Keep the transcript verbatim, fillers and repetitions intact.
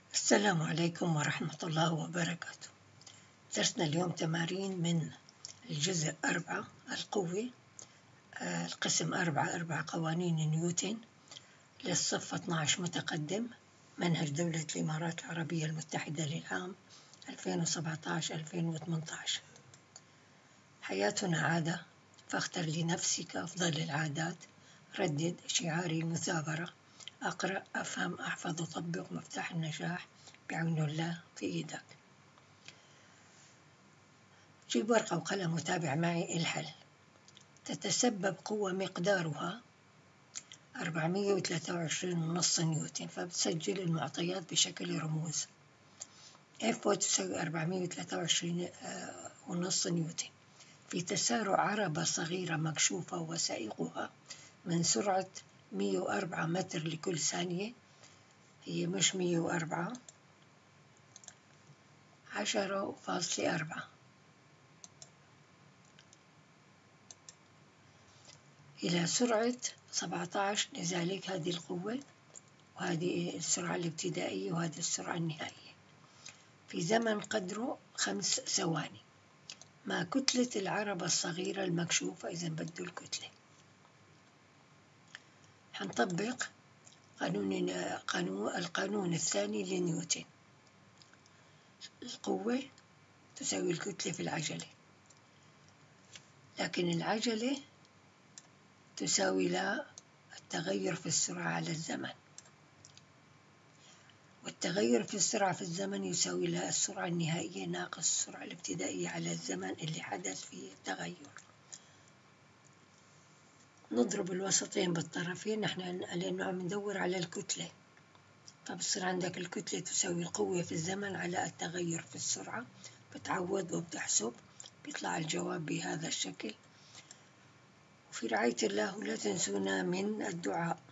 السلام عليكم ورحمة الله وبركاته. درسنا اليوم تمارين من الجزء أربعة القوة، آه، القسم أربعة أربع قوانين نيوتن للصف اثني عشر متقدم، منهج دولة الإمارات العربية المتحدة للعام ألفين وسبعة عشر ألفين وثمانية عشر. حياتنا عادة، فاختر لنفسك أفضل العادات، ردد شعار المثابرة، أقرأ أفهم أحفظ أطبق، مفتاح النجاح بعون الله في إيدك. جيب ورقة وقلم وتابع معي الحل. تتسبب قوة مقدارها أربعمئة وثلاثة وعشرين ونص نيوتن، فبتسجل المعطيات بشكل رموز. F تساوي أربعمئة وثلاثة وعشرين ونص نيوتن في تسارع عربة صغيرة مكشوفة وسائقها من سرعة مئة وأربعة متر لكل ثانية، هي مش مئة وأربعة، عشرة فاصلة أربعة، إلى سرعة سبعة عشر. لذلك هذه القوة وهذه السرعة الابتدائية وهذه السرعة النهائية في زمن قدره خمس ثواني مع كتلة العربة الصغيرة المكشوفة. إذا بده الكتلة، حنطبق قانون قانون القانون الثاني لنيوتن. القوة تساوي الكتلة في العجلة، لكن العجلة تساوي لا التغير في السرعة على الزمن، والتغير في السرعة في الزمن يساوي لها السرعة النهائية ناقص السرعة الابتدائية على الزمن اللي حدث فيه التغير. نضرب الوسطين بالطرفين، نحن لأنه عم ندور على الكتلة، فبصير عندك الكتلة تساوي القوة في الزمن على التغير في السرعة. بتعوض وبتحسب، بيطلع الجواب بهذا الشكل. وفي رعاية الله، ولا تنسونا من الدعاء.